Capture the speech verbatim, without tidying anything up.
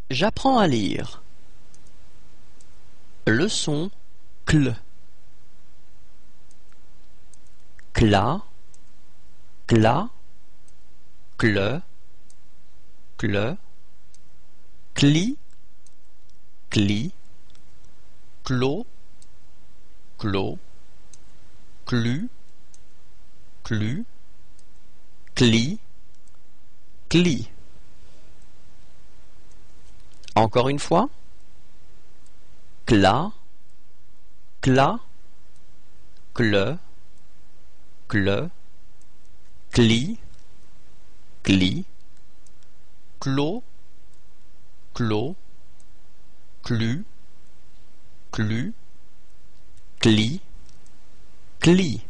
J'apprends à lire. Leçon cl. Cla, cla, cle, cle, cli, cli, clos, clos, clu, clu, cli, cli. Encore une fois. Cla, cla, cle, cle, cli, cli, clos, clos, clu, clu, cli, cli.